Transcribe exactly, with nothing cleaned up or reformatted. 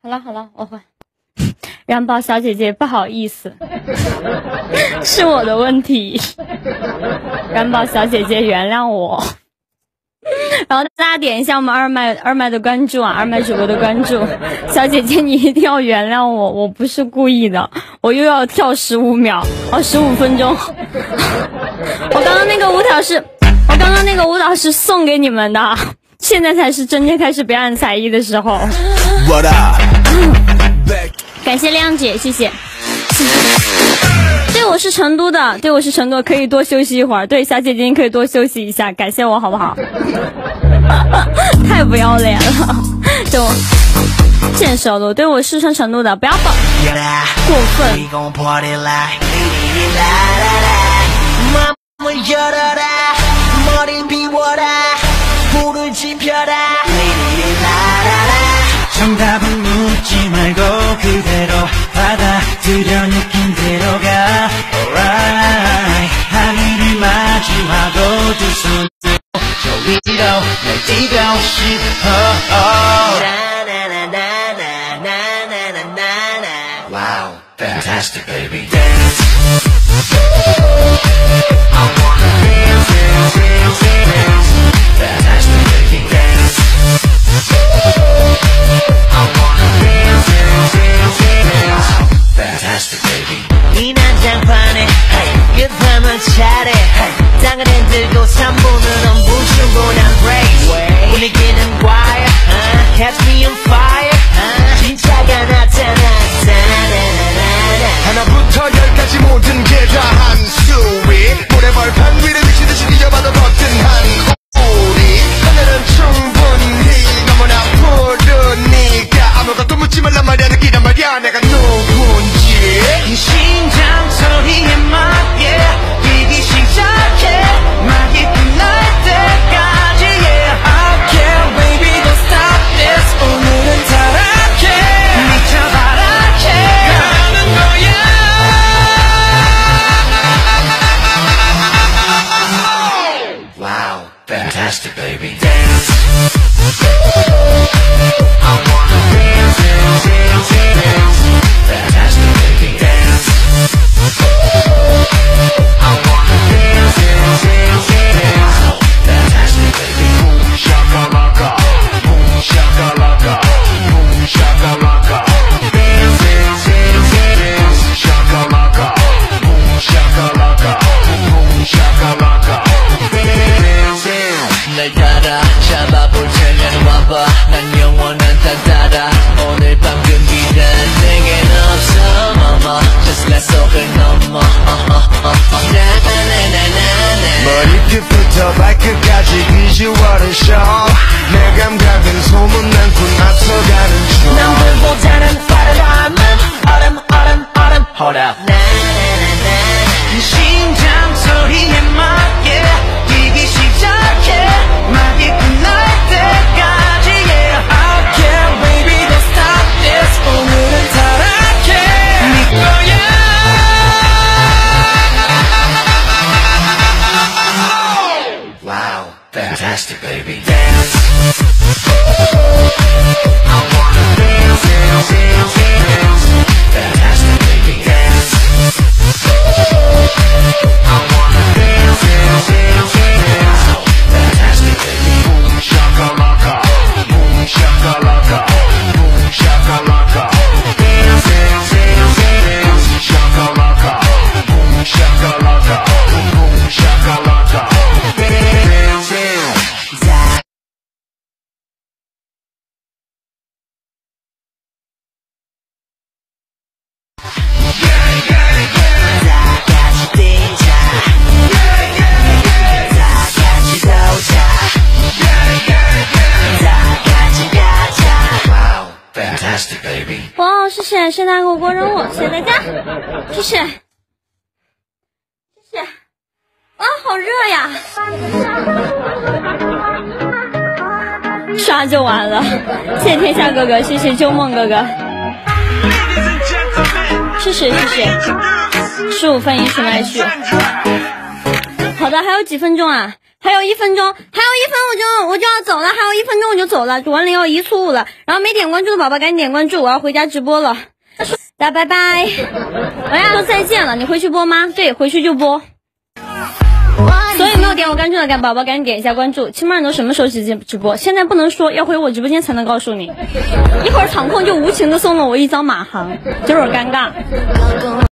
好了好了，我会。燃宝小姐姐，不好意思，是我的问题。燃宝小姐姐，原谅我。然后大家点一下我们二麦二麦的关注啊，二麦主播的关注。小姐姐，你一定要原谅我，我不是故意的。我又要跳十五秒，哦，十五分钟。我刚刚那个舞蹈是，我刚刚那个舞蹈是送给你们的，现在才是真正开始表演才艺的时候。感谢亮姐，谢谢。对，我是成都的，对，我是成都，可以多休息一会儿。对，小姐姐你可以多休息一下，感谢我好不好？太不要脸了，对我见熟了，对，我是成成都的，不要爆过分。 Wow, fantastic baby dance. I wanna dance, dance, dance, dance. Fantastic baby dance. I wanna dance, dance, dance, dance. Fantastic baby. 이 난장판에 끝하면 차례 땅을 흔들고 삼 분은 엄부 충분한 race 분위기는 wire uh, catch me on fire uh, 진짜가 나타났다 하나부터 열까지 모든 게 다 한 수위 모래벌판 위를 미치듯이 뒤져봐도 버튼 한 우리 하늘은 충분히 너무나 푸르니까 아무것도 묻지 말란 말이야 느끼란 말이야 내가 누군지 이 심장 소리에 맞게 뛰기 시작해 막이 끝날 때까지 yeah I can't baby don't stop this 오늘은 타락해 미쳐 바라게 가는 거야 Wow fantastic baby dance I wanna dance dance dance dance fantastic baby dance I wanna dance dance dance dance fantastic baby boom shakalaka boom shakalaka boom shakalaka dance dance dance dance shakalaka boom shakalaka boom shakalaka dance dance 날 따라 잡아볼 테면 와봐 난 영원한 단따라 오늘 밤 금기란 내겐 없어 mama just let 속을 넘어 머리끝부터 발끝까지 비주얼은 show 내 감각은 소문난군 앞서가는 중 남들보다는 빠르다면 얼음 얼음 얼음 hold up 이 심장 소리에 맞게 뛰기 시작해 막이 끝날 때까지 yeah I can't baby don't stop this 오늘은 타락해 네 거야 Wow fantastic baby dance I wanna dance dance dance dance fantastic baby dance I wanna dance dance dance dance fantastic baby boom shakalaka boom shakalaka boom shakalaka dance dance dance dance shakalaka boom shakalaka boom shakalaka dance dance Wow, fantastic baby. 哇，谢谢，谢谢大家给我过任务，谢谢大家，谢谢，谢谢。啊，好热呀！刷就完了，谢谢天下哥哥，谢谢旧梦哥哥，谢谢谢谢，十五分一起来去。好的，还有几分钟啊？ 还有一分钟，还有一分我就我就要走了，还有一分钟我就走了。主完零要一错误了，然后没点关注的宝宝赶紧点关注，我要回家直播了。大家拜拜，我要说再见了，你回去播吗？对，回去就播。所以没有点我关注的赶宝宝赶紧点一下关注。亲们都什么时候直接直播？现在不能说，要回我直播间才能告诉你。一会儿场控就无情的送了我一张马航，有点尴尬。